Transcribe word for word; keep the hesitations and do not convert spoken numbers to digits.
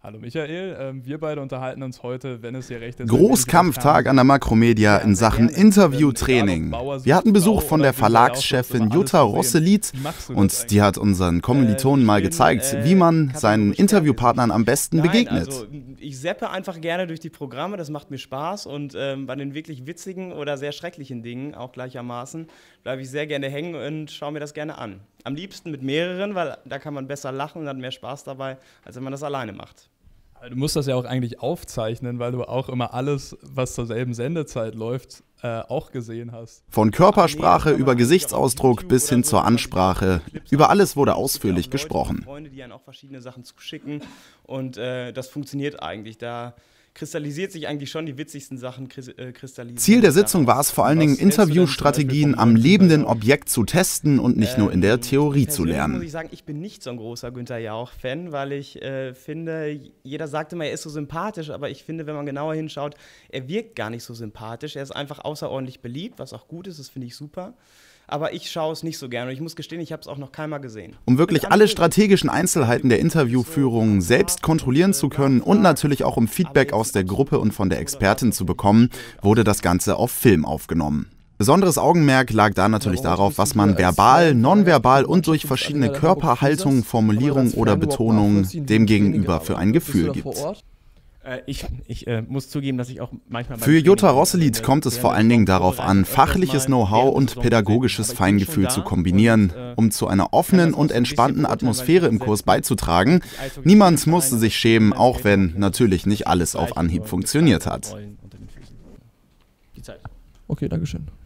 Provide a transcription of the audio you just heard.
Hallo Michael, ähm, wir beide unterhalten uns heute, wenn es dir recht ist. Großkampftag an der Makromedia in Sachen Interviewtraining. Wir hatten Besuch von der Verlagschefin Jutta Rosselith und die hat unseren Kommilitonen mal gezeigt, wie man seinen Interviewpartnern am besten begegnet. Also ich zappe einfach gerne durch die Programme, das macht mir Spaß und ähm, bei den wirklich witzigen oder sehr schrecklichen Dingen auch gleichermaßen bleibe ich sehr gerne hängen und schaue mir das gerne an. Am liebsten mit mehreren, weil da kann man besser lachen und hat mehr Spaß dabei, als wenn man das alleine macht. Du musst das ja auch eigentlich aufzeichnen, weil du auch immer alles, was zur selben Sendezeit läuft, äh, auch gesehen hast. Von Körpersprache über Gesichtsausdruck bis hin zur Ansprache. Über alles wurde ausführlich gesprochen. Freunde, die dann auch verschiedene Sachen zuschicken und äh, das funktioniert eigentlich. Da kristallisiert sich eigentlich schon die witzigsten Sachen kristallisieren. Ziel der Sitzung war es vor allen Dingen, Interviewstrategien am lebenden Objekt zu testen und nicht nur in der Theorie zu lernen. Muss ich sagen, ich bin nicht so ein großer Günther Jauch-Fan, weil ich äh, finde, jeder sagt immer, er ist so sympathisch, aber ich finde, wenn man genauer hinschaut, er wirkt gar nicht so sympathisch. Er ist einfach außerordentlich beliebt, was auch gut ist, das finde ich super. Aber ich schaue es nicht so gerne und ich muss gestehen, ich habe es auch noch keinmal gesehen. Um wirklich alle strategischen Einzelheiten der Interviewführung selbst kontrollieren zu können und natürlich auch um Feedback aus der Gruppe und von der Expertin zu bekommen, wurde das Ganze auf Film aufgenommen. Besonderes Augenmerk lag da natürlich darauf, was man verbal, nonverbal und durch verschiedene Körperhaltungen, Formulierungen oder Betonungen dem Gegenüber für ein Gefühl gibt. Ich, ich äh, muss zugeben, dass ich auch manchmal... Für Jutta Rosselith kommt es vor allen Dingen darauf an, fachliches Know-how und pädagogisches Feingefühl zu kombinieren, um zu einer offenen und entspannten Atmosphäre im Kurs beizutragen. Niemand musste sich schämen, auch wenn natürlich nicht alles auf Anhieb funktioniert hat. Okay, Dankeschön.